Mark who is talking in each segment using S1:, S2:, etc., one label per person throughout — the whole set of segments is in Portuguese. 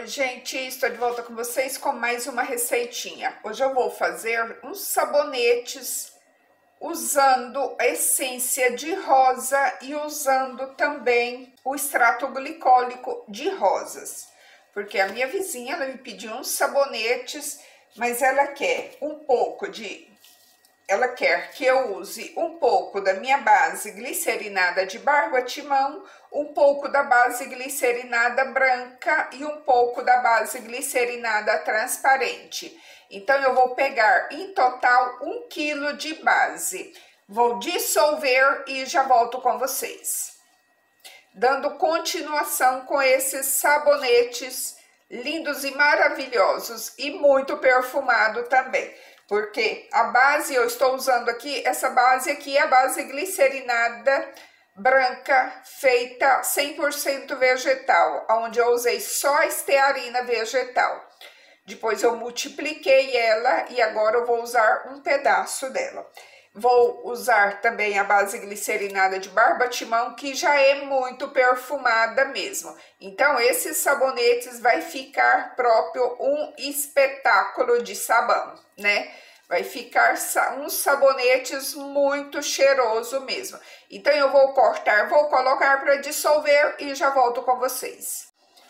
S1: Gente, estou de volta com vocês com mais uma receitinha. Hoje eu vou fazer uns sabonetes usando a essência de rosa e usando também o extrato glicólico de rosas. Porque a minha vizinha, ela me pediu uns sabonetes, mas ela quer que eu use um pouco da minha base glicerinada de barbatimão, um pouco da base glicerinada branca e um pouco da base glicerinada transparente. Então, eu vou pegar em total 1 kg de base. Vou dissolver e já volto com vocês. Dando continuação com esses sabonetes lindos e maravilhosos e muito perfumado também. Porque a base, eu estou usando aqui, essa base aqui é a base glicerinada branca, feita 100% vegetal, onde eu usei só a estearina vegetal. Depois eu multipliquei ela e agora eu vou usar um pedaço dela. Vou usar também a base glicerinada de barbatimão, que já é muito perfumada mesmo. Então, esses sabonetes vai ficar próprio um espetáculo de sabão, né? Vai ficar uns sabonetes muito cheiroso mesmo. Então, eu vou cortar, vou colocar para dissolver e já volto com vocês.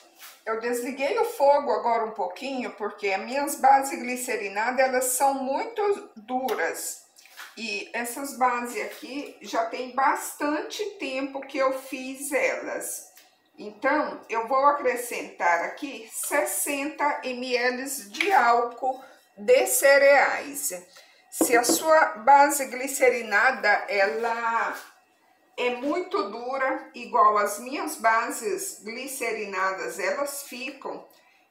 S1: Eu desliguei o fogo agora um pouquinho, porque as minhas bases glicerinadas, elas são muito duras. E essas bases aqui, já tem bastante tempo que eu fiz elas. Então, eu vou acrescentar aqui 60 ml de álcool de cereais. Se a sua base glicerinada, ela é muito dura, igual as minhas bases glicerinadas, elas ficam,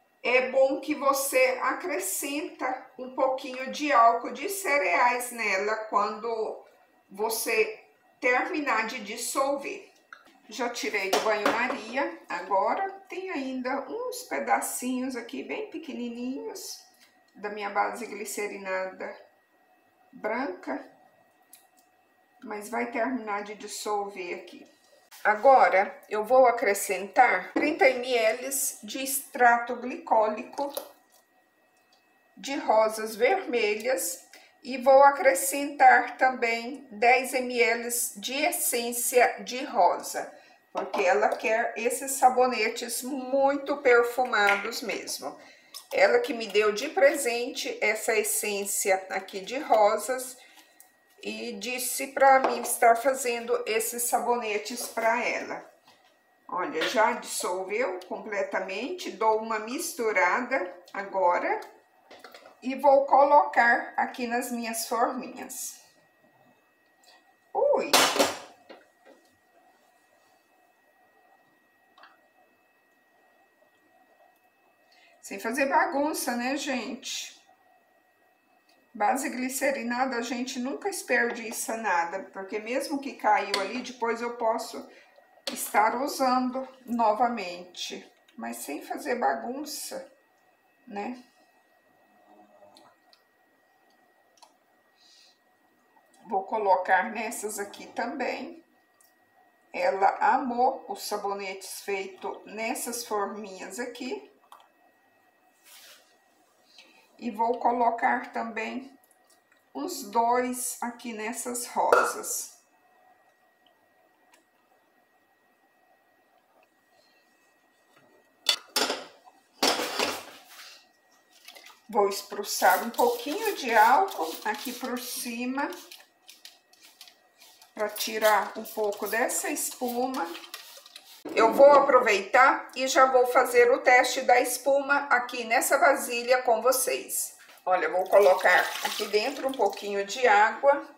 S1: é bom que você acrescenta um pouquinho de álcool de cereais nela quando você terminar de dissolver. Já tirei do banho-maria, agora tem ainda uns pedacinhos aqui bem pequenininhos da minha base glicerinada branca, mas vai terminar de dissolver aqui. Agora, eu vou acrescentar 30 ml de extrato glicólico de rosas vermelhas e vou acrescentar também 10 ml de essência de rosa, porque ela quer esses sabonetes muito perfumados mesmo. Ela que me deu de presente essa essência aqui de rosas e disse para mim estar fazendo esses sabonetes para ela. Olha, já dissolveu completamente, dou uma misturada agora e vou colocar aqui nas minhas forminhas. Ui! Sem fazer bagunça, né, gente? Base glicerinada, a gente nunca desperdiça nada, porque mesmo que caiu ali, depois eu posso estar usando novamente, mas sem fazer bagunça, né? Vou colocar nessas aqui também. Ela amou os sabonetes feitos nessas forminhas aqui. E vou colocar também uns 2 aqui nessas rosas. Vou espruçar um pouquinho de álcool aqui por cima, para tirar um pouco dessa espuma. Eu vou aproveitar e já vou fazer o teste da espuma aqui nessa vasilha com vocês. Olha, vou colocar aqui dentro um pouquinho de água.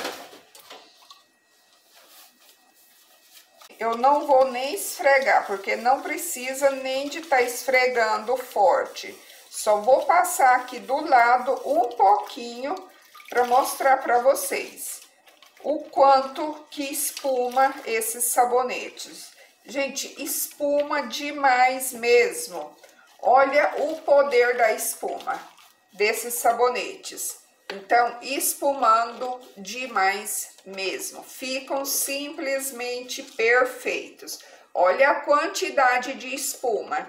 S1: Eu não vou nem esfregar, porque não precisa nem de estar esfregando forte. Só vou passar aqui do lado um pouquinho para mostrar para vocês o quanto que espuma esses sabonetes. Gente, espuma demais mesmo. Olha o poder da espuma desses sabonetes. Então, espumando demais mesmo. Ficam simplesmente perfeitos. Olha a quantidade de espuma.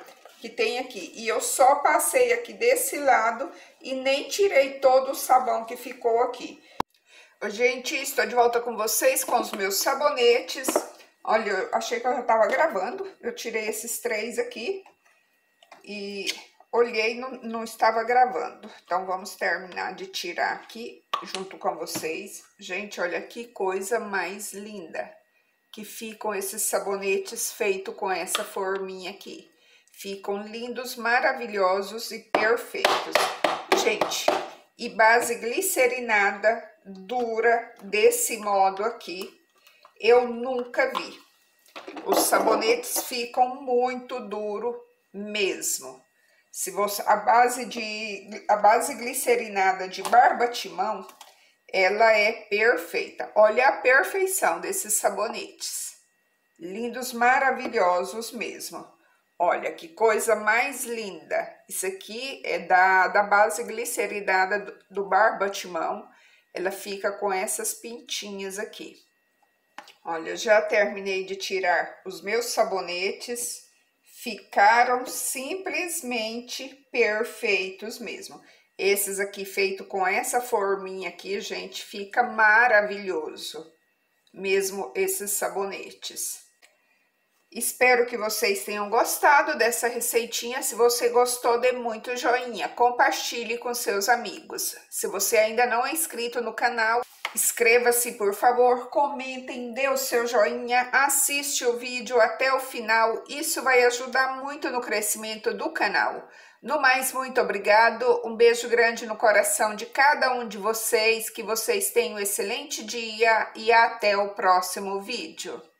S1: que tem aqui. E eu só passei aqui desse lado e nem tirei todo o sabão que ficou aqui. Gente, estou de volta com vocês com os meus sabonetes. Olha, eu achei que eu já estava gravando. Eu tirei esses 3 aqui e olhei, não estava gravando. Então, vamos terminar de tirar aqui junto com vocês. Gente, olha que coisa mais linda que ficam esses sabonetes feitos com essa forminha aqui. Ficam lindos, maravilhosos e perfeitos. Gente, e base glicerinada dura desse modo aqui, eu nunca vi. Os sabonetes ficam muito duro mesmo. Se você, a base glicerinada de Barba-Timão, ela é perfeita. Olha a perfeição desses sabonetes. Lindos, maravilhosos mesmo. Olha que coisa mais linda. Isso aqui é da base glicerinada do Barba-Timão. Ela fica com essas pintinhas aqui. Olha, já terminei de tirar os meus sabonetes. Ficaram simplesmente perfeitos mesmo. Esses aqui feito com essa forminha aqui, gente, fica maravilhoso. Mesmo esses sabonetes. Espero que vocês tenham gostado dessa receitinha. Se você gostou, dê muito joinha. Compartilhe com seus amigos. Se você ainda não é inscrito no canal, inscreva-se, por favor. Comentem, dê o seu joinha. Assiste o vídeo até o final. Isso vai ajudar muito no crescimento do canal. No mais, muito obrigado. Um beijo grande no coração de cada um de vocês. Que vocês tenham um excelente dia e até o próximo vídeo.